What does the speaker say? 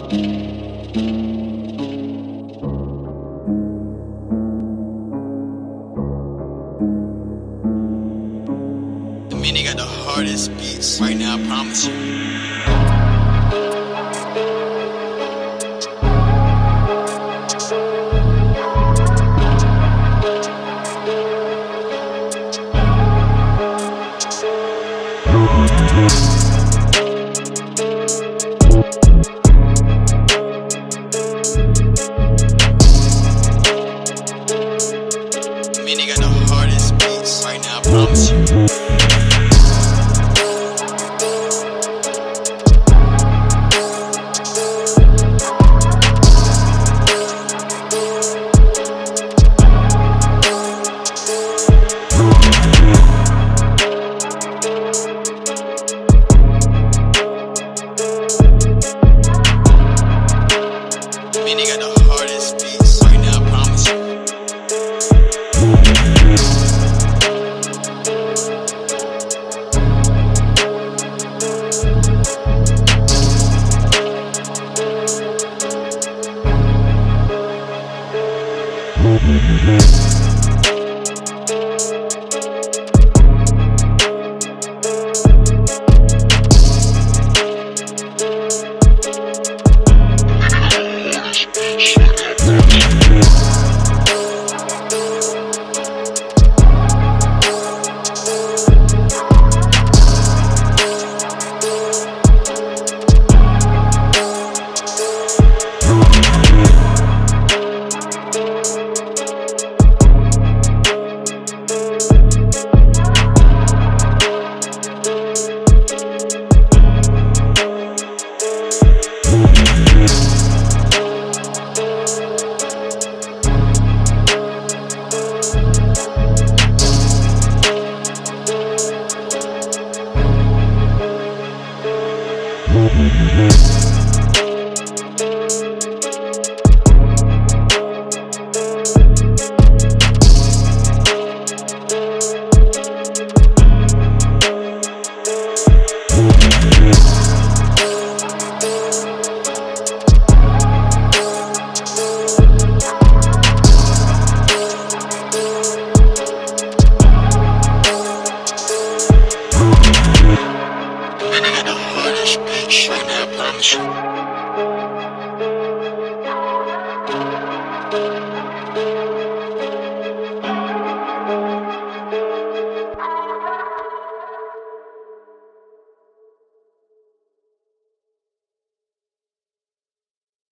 The Mini got the hardest beats right now, I promise you. Mini got the hardest beats right now, I promise you. Mini got the hardest beats right now, I promise you. Mm-hmm.